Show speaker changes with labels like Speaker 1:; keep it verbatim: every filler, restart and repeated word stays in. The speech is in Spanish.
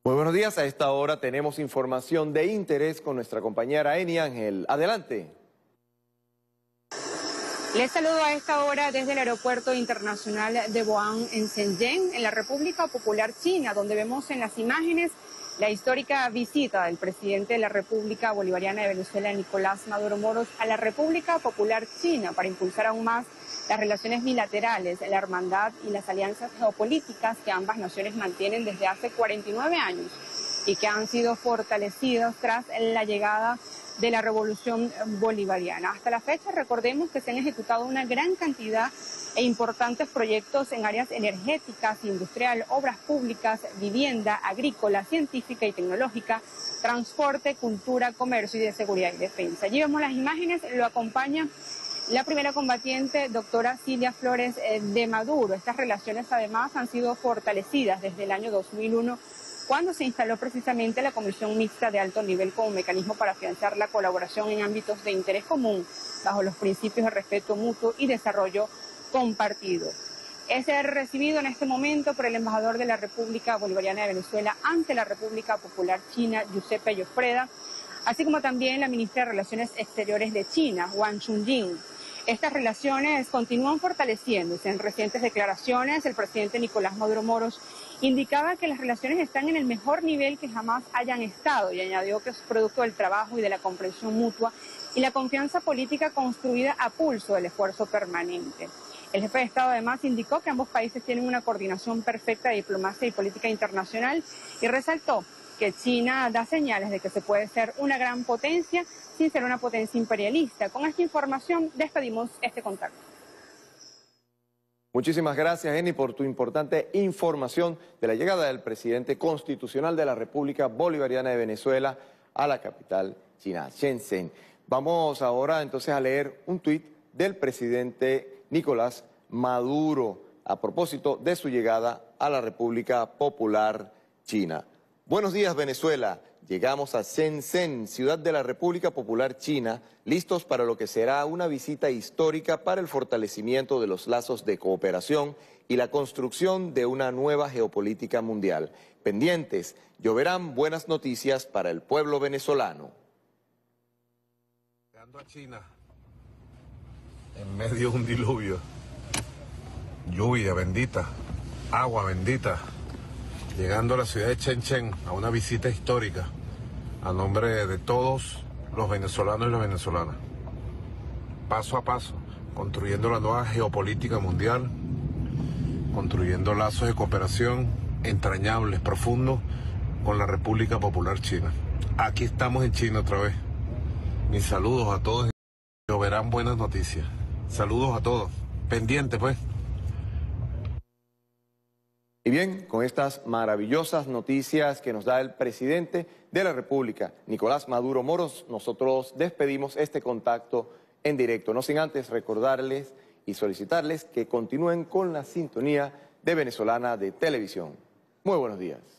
Speaker 1: Muy buenos días, a esta hora tenemos información de interés con nuestra compañera Eni Ángel. Adelante.
Speaker 2: Les saludo a esta hora desde el Aeropuerto Internacional de Boan en Shenzhen, en la República Popular China, donde vemos en las imágenes la histórica visita del presidente de la República Bolivariana de Venezuela, Nicolás Maduro Moros, a la República Popular China para impulsar aún más las relaciones bilaterales, la hermandad y las alianzas geopolíticas que ambas naciones mantienen desde hace cuarenta y nueve años y que han sido fortalecidos tras la llegada de la Revolución Bolivariana. Hasta la fecha, recordemos que se han ejecutado una gran cantidad e importantes proyectos en áreas energéticas, industrial, obras públicas, vivienda, agrícola, científica y tecnológica, transporte, cultura, comercio y de seguridad y defensa. Allí vemos las imágenes, lo acompaña la primera combatiente, doctora Cilia Flores de Maduro. Estas relaciones además han sido fortalecidas desde el año dos mil uno, cuando se instaló precisamente la Comisión Mixta de Alto Nivel como mecanismo para afianzar la colaboración en ámbitos de interés común, bajo los principios de respeto mutuo y desarrollo compartido. Es recibido en este momento por el embajador de la República Bolivariana de Venezuela ante la República Popular China, Giuseppe Llofreda, así como también la ministra de Relaciones Exteriores de China, Wang Chunying. Estas relaciones continúan fortaleciéndose. En recientes declaraciones, el presidente Nicolás Maduro Moros indicaba que las relaciones están en el mejor nivel que jamás hayan estado y añadió que es producto del trabajo y de la comprensión mutua y la confianza política construida a pulso del esfuerzo permanente. El jefe de Estado además indicó que ambos países tienen una coordinación perfecta de diplomacia y política internacional y resaltó que China da señales de que se puede ser una gran potencia sin ser una potencia imperialista. Con esta información despedimos este contacto.
Speaker 1: Muchísimas gracias, Eni, por tu importante información de la llegada del presidente constitucional de la República Bolivariana de Venezuela a la capital china, Shenzhen. Vamos ahora entonces a leer un tuit del presidente Nicolás Maduro a propósito de su llegada a la República Popular China. Buenos días, Venezuela. Llegamos a Shenzhen, ciudad de la República Popular China, listos para lo que será una visita histórica para el fortalecimiento de los lazos de cooperación y la construcción de una nueva geopolítica mundial. Pendientes, lloverán buenas noticias para el pueblo venezolano.
Speaker 3: Llegando a China, en medio de un diluvio, lluvia bendita, agua bendita. Llegando a la ciudad de Shenzhen a una visita histórica a nombre de todos los venezolanos y las venezolanas. Paso a paso, construyendo la nueva geopolítica mundial, construyendo lazos de cooperación entrañables, profundos, con la República Popular China. Aquí estamos en China otra vez. Mis saludos a todos. Lloverán buenas noticias. Saludos a todos. Pendiente, pues.
Speaker 1: Y bien, con estas maravillosas noticias que nos da el presidente de la República, Nicolás Maduro Moros, nosotros despedimos este contacto en directo. No sin antes recordarles y solicitarles que continúen con la sintonía de Venezolana de Televisión. Muy buenos días.